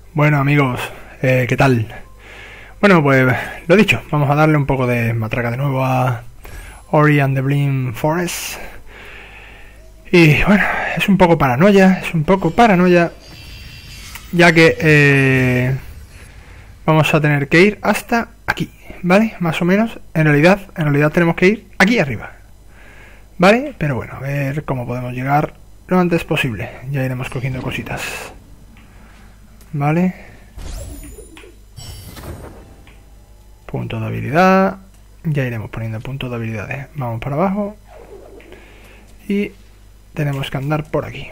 Bueno amigos, ¿qué tal? Bueno, pues lo dicho, vamos a darle un poco de matraca de nuevo a Ori and the Blind Forest. Y bueno, es un poco paranoia, ya que vamos a tener que ir hasta aquí, ¿vale? Más o menos, en realidad tenemos que ir aquí arriba, ¿vale? Pero bueno, a ver cómo podemos llegar lo antes posible, ya iremos cogiendo cositas. Vale. Punto de habilidad. Ya iremos poniendo puntos de habilidades. Vamos para abajo. Y tenemos que andar por aquí.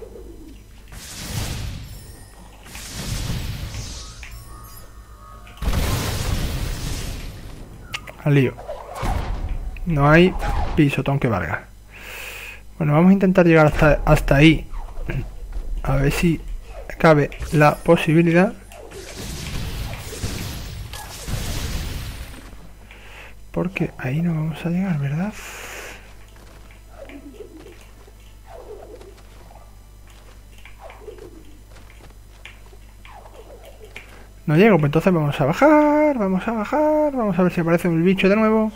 Al lío. No hay pisotón que valga. Bueno, vamos a intentar llegar hasta ahí. A ver si cabe la posibilidad. Porque ahí no vamos a llegar, ¿verdad? No llego, pues entonces vamos a bajar. Vamos a ver si aparece el bicho de nuevo.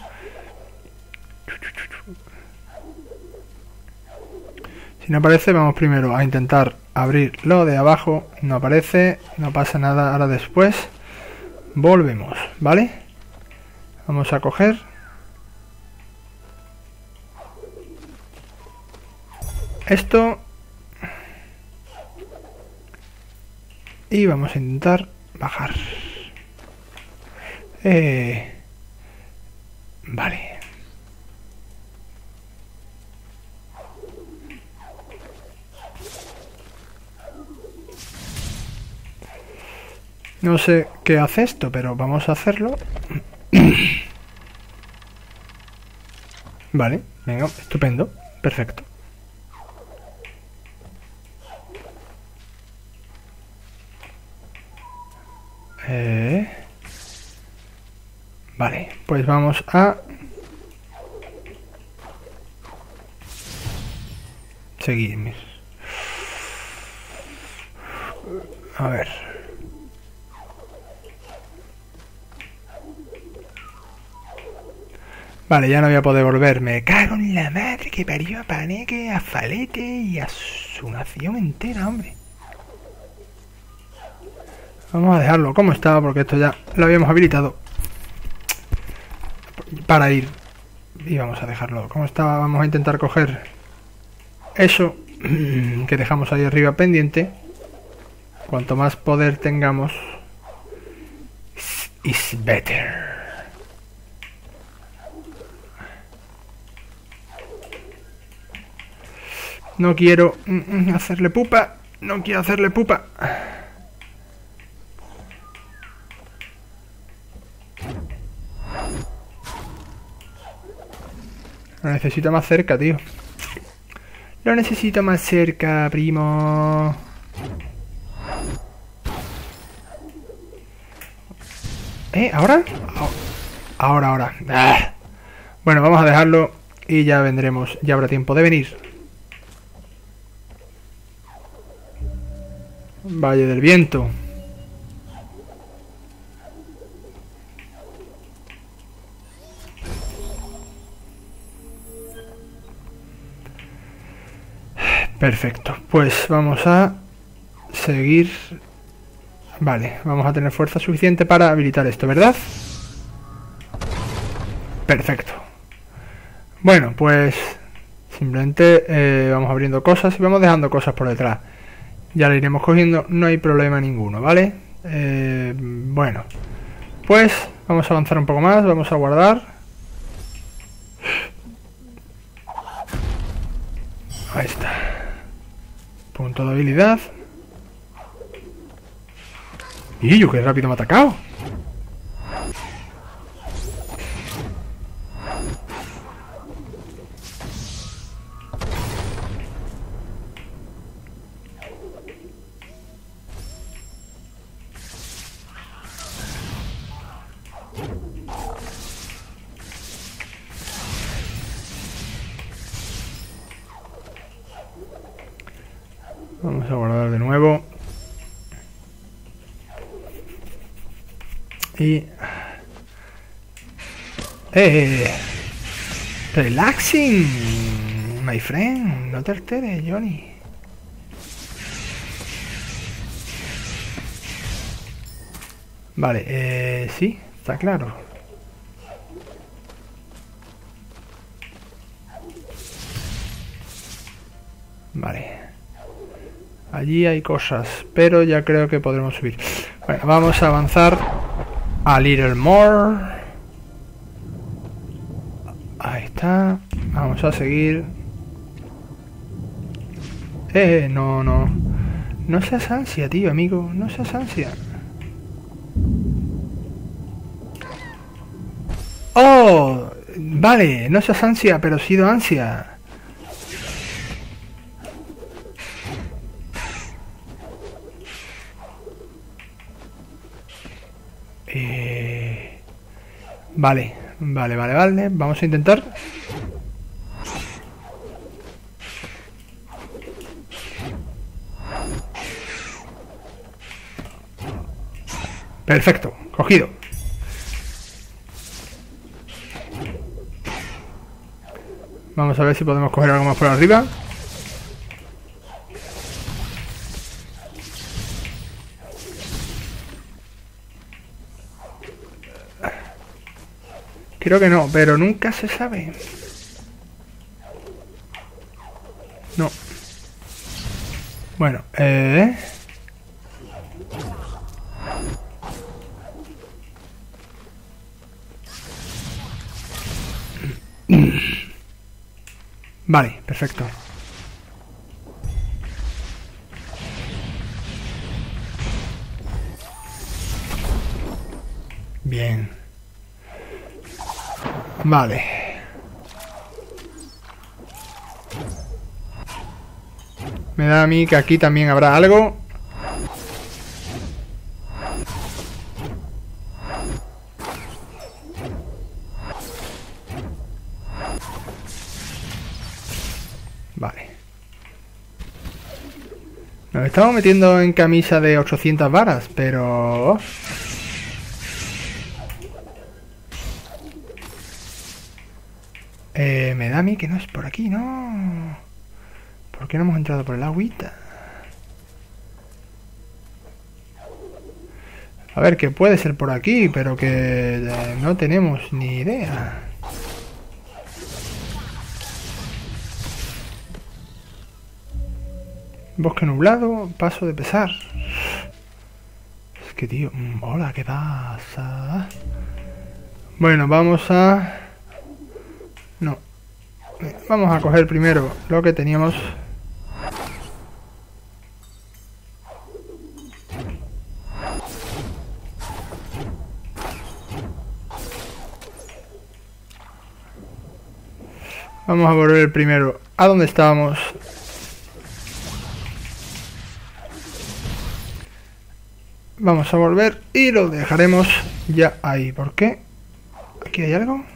Si no aparece, vamos primero a intentar abrir lo de abajo. No aparece, no pasa nada. Ahora después volvemos, ¿vale? Vamos a coger esto y vamos a intentar bajar. Vale. No sé qué hace esto, pero vamos a hacerlo. Vale, venga, estupendo, perfecto. Vale, pues vamos a seguir. A ver. Vale, ya no voy a poder volver. Me cago en la madre que parió a Paneque, a Falete y a su nación entera, hombre. Vamos a dejarlo como estaba porque esto ya lo habíamos habilitado para ir. Y vamos a dejarlo como estaba. Vamos a intentar coger eso que dejamos ahí arriba pendiente. Cuanto más poder tengamos, is better. No quiero hacerle pupa. No quiero hacerle pupa. Lo necesito más cerca, tío. Lo necesito más cerca, primo. ¿Ahora? Ahora. Ah. Bueno, vamos a dejarlo y ya vendremos. Ya habrá tiempo de venir. Valle del Viento. Perfecto, pues vamos a seguir. Vale, vamos a tener fuerza suficiente para habilitar esto, ¿verdad? Perfecto. Bueno, pues simplemente vamos abriendo cosas y vamos dejando cosas por detrás. Ya la iremos cogiendo, no hay problema ninguno, ¿vale? Bueno, pues vamos a avanzar un poco más, vamos a guardar. Ahí está. Punto de habilidad. ¡Y yo qué rápido me ha atacado! Vamos a guardar de nuevo. Y... Relaxing, my friend. No te alteres, Johnny. Vale, sí, está claro. Vale. Allí hay cosas, pero ya creo que podremos subir. Bueno, vamos a avanzar a little more. Ahí está. Vamos a seguir. No. No seas ansia, tío, amigo. No seas ansia. ¡Oh! Vale, no seas ansia, pero he sido ansia. Vale. Vamos a intentar. Perfecto, cogido. Vamos a ver si podemos coger algo más por arriba. Creo que no, pero nunca se sabe. No. Bueno, Vale, perfecto. Bien. Vale. Me da a mí que aquí también habrá algo. Vale. Nos estamos metiendo en camisa de 800 varas, pero... me da a mí que no es por aquí, ¿no? ¿Por qué no hemos entrado por el agüita? A ver, que puede ser por aquí, pero que no tenemos ni idea. Bosque nublado, paso de pesar. Es que, tío... hola, ¿qué pasa? Bueno, vamos a... No. Vamos a coger primero lo que teníamos. Vamos a volver primero a donde estábamos. Vamos a volver y lo dejaremos ya ahí. ¿Por qué? ¿Aquí hay algo?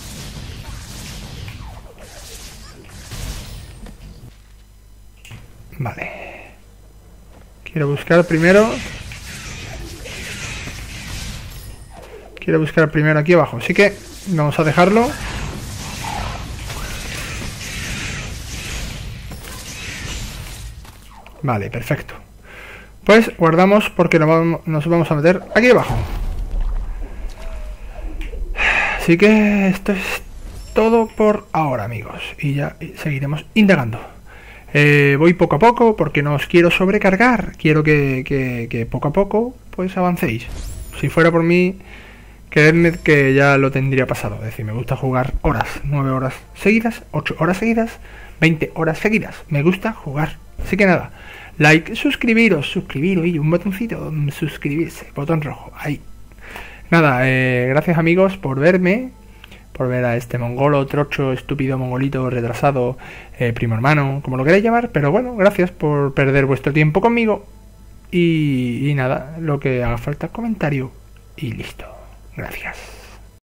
Vale. Quiero buscar primero aquí abajo. Así que vamos a dejarlo. Vale, perfecto. Pues guardamos porque nos vamos a meter aquí abajo. Así que esto es todo por ahora, amigos. Y ya seguiremos indagando. Voy poco a poco porque no os quiero sobrecargar. Quiero que poco a poco pues avancéis. Si fuera por mí, creedme que ya lo tendría pasado. Es decir, me gusta jugar horas, 9 horas seguidas, 8 horas seguidas, 20 horas seguidas. Me gusta jugar. Así que nada, like, suscribiros y un botoncito, suscribirse, botón rojo, ahí. Nada, gracias amigos por verme, por ver a este mongolo, trocho, estúpido, mongolito, retrasado, primo hermano, como lo queráis llamar, pero bueno, gracias por perder vuestro tiempo conmigo. Y nada, lo que haga falta, comentario y listo. Gracias.